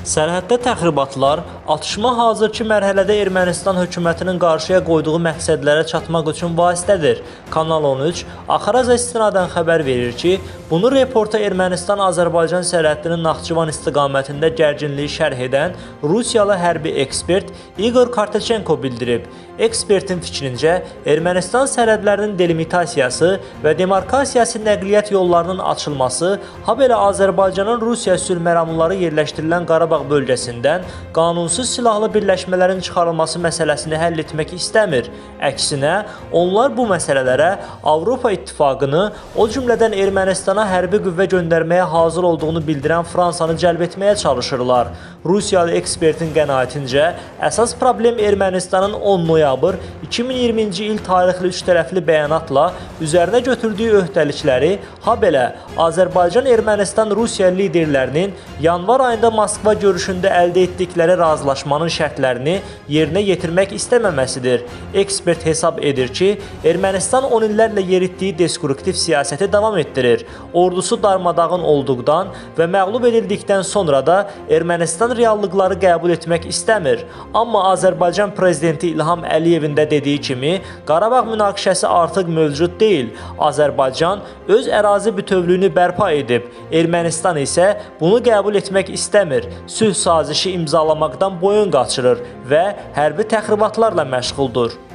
Sərhəddə təxribatlar atışma hazırki mərhələdə Ermənistan hökumətinin qarşıya qoyduğu məqsədlərə çatmaq üçün vasitədir. Kanal 13 Axaraza istinadən xəbər verir ki, bunu reporta Ermənistan-Azərbaycan sərhədinin Naxçıvan istiqamətində gərginliyi şərh edən Rusiyalı hərbi ekspert İqor Kartaçenko bildirib. Ekspertin fikrincə, Ermənistan sərhədlərinin delimitasiyası və demarkasiyası nəqliyyat yollarının açılması, habelə Azərbaycanın Rusiya sülh məramlıları yerləşdirilən Qarabağ bölgəsindən qanunsuz silahlı birləşmələrin çıxarılması məsələsini həll etmək istəmir. Əksinə, onlar bu məsələlərə Avropa İttifaqını, o cümlədən Ermənistana hərbi qüvvə göndərməyə hazır olduğunu bildirən Fransanı cəlb etməyə çalışırlar. Rusiyalı ekspertin qənaətincə, əsas problem Ermənistanın 10 noyabr 2020-ci il tarixli üç tərəfli bəyanatla üzərinə götürdüyü öhdəlikləri, habelə Azərbaycan-Ermənistan-Rusiya liderlərinin yanvar ayında Moskva görüşündə əldə etdikləri razılaşmanın şərtlərini yerinə yetirmək istəməməsidir. Ekspert hesab edir ki, Ermənistan 10 illərlə yeritdiyi destruktiv siyasəti davam etdirir. Ordusu darmadağın olduqdan və məğlub edildikdən sonra da Ermənistan reallıqları qəbul etmək istəmir. Amma Azərbaycan prezidenti İlham Əliyevin də dediyi kimi, Qarabağ münaqişəsi artıq mövcud deyil. Azərbaycan öz ərazi bütövlüyünü bərpa edib, Ermənistan isə bunu qəbul etmək istəmir, sülh sazişi imzalamaqdan boyun qaçırır və hərbi təxribatlarla məşğuldur.